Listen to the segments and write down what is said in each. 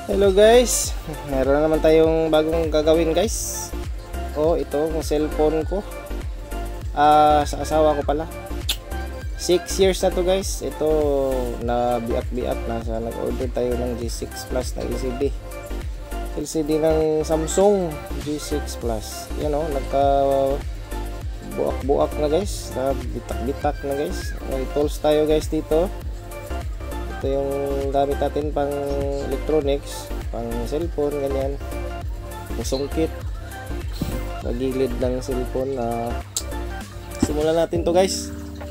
Hello guys, meron naman tayong bagong gagawin guys. Ito yung cellphone ko. Sa asawa ko pala. 6 years na to guys. Ito na biak-biak na sa nag-order tayo ng G6 Plus na LCD ng Samsung G6 Plus. Yan nagka buak-buak na guys, na bitak-bitak na guys. May tools tayo guys dito. Ito yung gamit natin pang electronics, pang cellphone, ganyan. Musungkit sa gilid ng cellphone. Simulan natin to guys.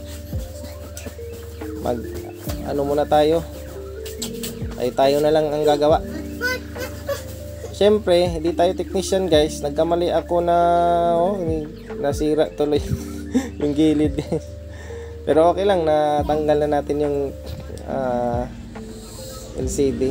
Muna tayo. Tayo na lang ang gagawa. Siyempre, hindi tayo technician guys. Nagkamali ako na nasira tuloy yung gilid. Pero okay lang, natanggal na natin yung LCD.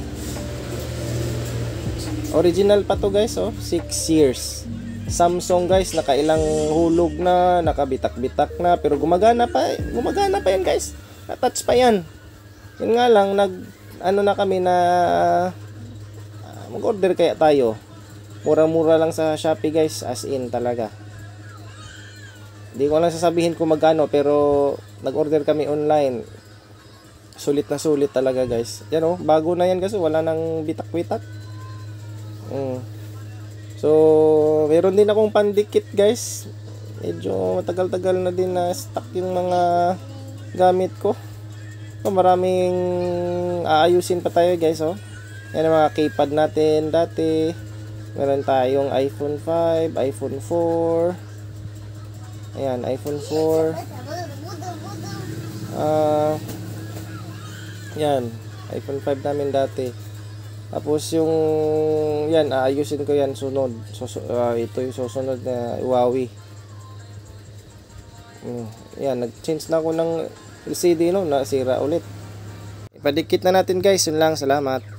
Original pa to guys, 6 years. Samsung guys, nakailang hulog na, nakabitak-bitak na, pero gumagana pa yan guys. Na-touch pa yan. Yun nga lang, na kami na mag-order kaya tayo. Mura-mura lang sa Shopee guys, as in talaga. Hindi ko lang sasabihin kung magkano, pero nag-order kami online. Sulit na sulit talaga guys. Yan bago na yan kasi wala nang bitak-bitak. So, meron din akong pandikit guys. Medyo matagal-tagal na din na stock yung mga gamit ko. Maraming aayusin pa tayo guys. Yan ang mga keypad natin dati. Meron tayong iPhone 5, iPhone 4. Ayan, iPhone 4. Yan, iPhone 5 namin dati. Tapos yung yan, aayusin ko yan sunod. Ito yung susunod na Huawei. Yan, nag-change na ako ng LCD nasira ulit. Ipadikit na natin guys, yun lang, salamat.